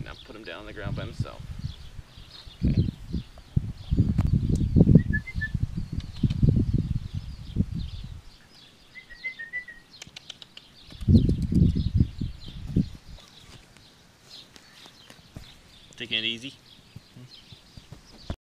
now put him down on the ground by himself. Taking it easy.